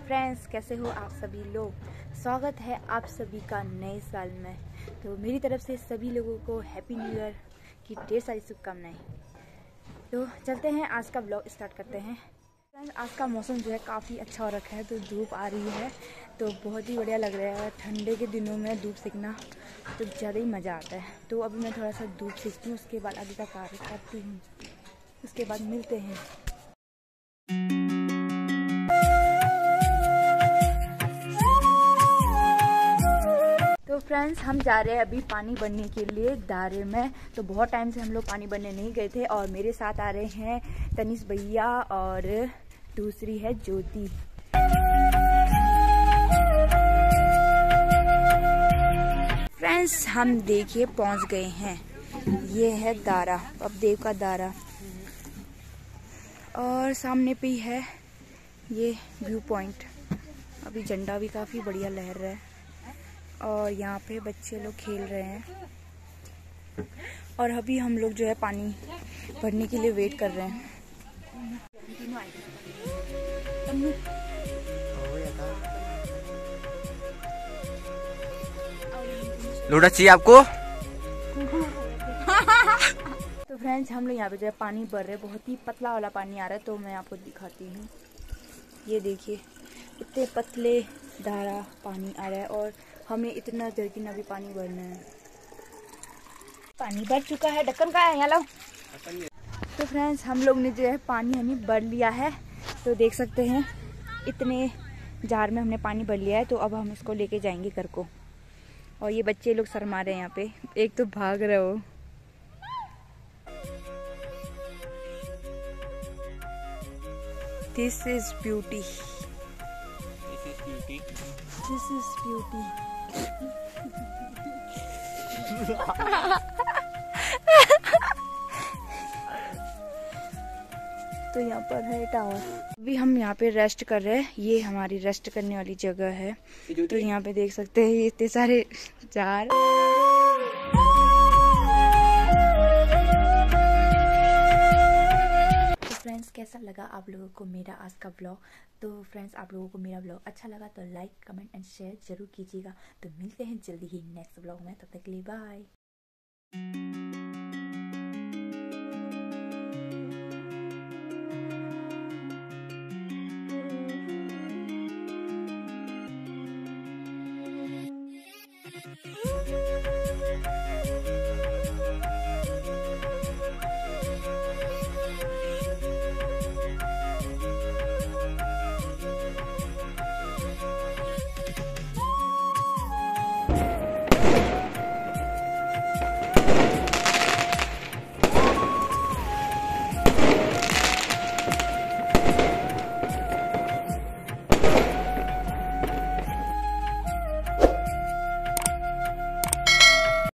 Friends, कैसे हो आप सभी लोग। स्वागत है आप सभी का नए साल में। तो मेरी तरफ से सभी लोगों को हैप्पी न्यू ईयर की ढेर सारी शुभकामनाएं। तो चलते हैं, आज का ब्लॉग स्टार्ट करते हैं। फ्रेंड्स, आज का मौसम जो है काफ़ी अच्छा हो रखा है, तो धूप आ रही है तो बहुत ही बढ़िया लग रहा है। ठंडे के दिनों में धूप सेकना तो ज़्यादा ही मज़ा आता है। तो अभी मैं थोड़ा सा धूप सेकती हूँ, उसके बाद आगे का कार्य करती हूँ, उसके बाद मिलते हैं। तो फ्रेंड्स, हम जा रहे हैं अभी पानी भरने के लिए दारे में। तो बहुत टाइम से हम लोग पानी भरने नहीं गए थे और मेरे साथ आ रहे हैं तनिष भैया और दूसरी है ज्योति। फ्रेंड्स, हम देखिए पहुंच गए हैं। ये है दारा, पबदेव का दारा, और सामने पे ही है ये व्यू पॉइंट। अभी झंडा भी काफ़ी बढ़िया लहर रहा है और यहाँ पे बच्चे लोग खेल रहे हैं। और अभी हम लोग जो है पानी भरने के लिए वेट कर रहे हैं। लोटा चाहिए आपको? तो फ्रेंड्स, हम लोग यहाँ पे जो है पानी भर रहे हैं। बहुत ही पतला वाला पानी आ रहा है, तो मैं आपको दिखाती हूँ। ये देखिए, इतने पतले धारा पानी आ रहा है और हमें इतना जर्किन अभी पानी भरना है। पानी भर चुका है, ढक्कन कहाँ है, यहाँ लो। तो फ्रेंड्स, हम लोग ने जो है पानी भर लिया है। तो देख सकते हैं इतने जार में हमने पानी भर लिया है। तो अब हम इसको लेके जाएंगे घर को। और ये बच्चे लोग शर्मा रहे हैं यहाँ पे, एक तो भाग रहे हो। This is beauty. This is beauty. This is beauty. तो यहाँ पर है टावर। अभी हम यहाँ पे रेस्ट कर रहे हैं। ये हमारी रेस्ट करने वाली जगह है। तो यहाँ पे देख सकते हैं ये इतने सारे जार। फ्रेंड्स, कैसा लगा आप लोगों को मेरा आज का ब्लॉग। तो फ्रेंड्स, आप लोगों को मेरा ब्लॉग अच्छा लगा तो लाइक, कमेंट एंड शेयर जरूर कीजिएगा। तो मिलते हैं जल्दी ही नेक्स्ट ब्लॉग में। तब तक के लिए बाय।